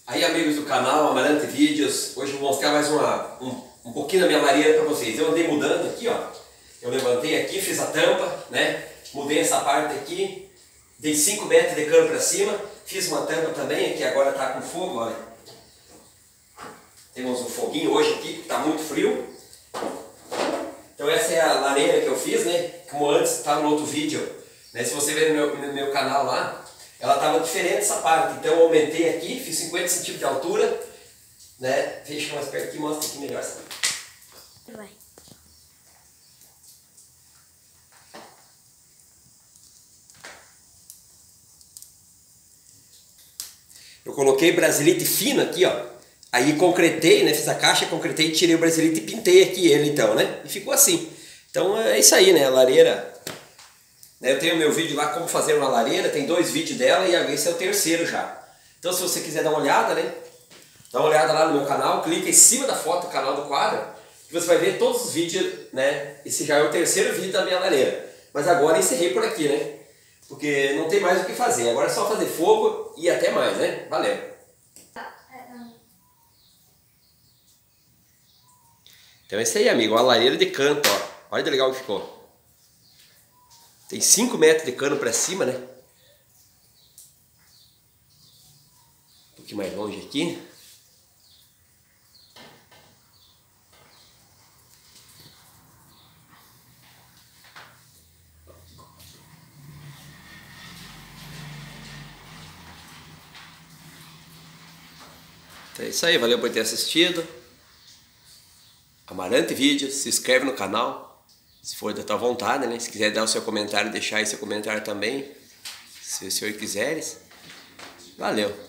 Aí, amigos do canal Amarante Vídeos, hoje eu vou mostrar mais um pouquinho da minha lareira para vocês. Eu andei mudando aqui, ó. Eu levantei aqui, fiz a tampa, né? Mudei essa parte aqui, dei 5 metros de cano para cima, fiz uma tampa também, que agora tá com fogo, olha. Temos um foguinho hoje aqui, que tá muito frio. Então essa é a lareira que eu fiz, né? Como antes estava no outro vídeo, né? Se você ver no meu canal lá, ela estava diferente essa parte. Então eu aumentei aqui, fiz 50 centímetros de altura, né? Deixa mais perto aqui, mostra aqui melhor. Vai. Eu coloquei brasilite fino aqui, ó. Aí concretei, né? Fiz a caixa, concretei, tirei o brasilite e pintei aqui ele então, né? E ficou assim. Então é isso aí, né? A lareira. Eu tenho meu vídeo lá, como fazer uma lareira, tem 2 vídeos dela e esse é o terceiro já. Então se você quiser dar uma olhada, né? Dá uma olhada lá no meu canal, clica em cima da foto do canal do quadro, que você vai ver todos os vídeos, né? Esse já é o terceiro vídeo da minha lareira. Mas agora encerrei por aqui, né? Porque não tem mais o que fazer. Agora é só fazer fogo e até mais, né? Valeu! Então é isso aí, amigo. Uma lareira de canto, ó. Olha que legal que ficou. Tem 5 metros de cano para cima, né? Um pouquinho mais longe aqui. Então é isso aí, valeu por ter assistido. Amarante Vídeos, se inscreve no canal, se for da tua vontade, né? Se quiser dar o seu comentário, deixar aí seu comentário também, se o senhor quiseres. Valeu!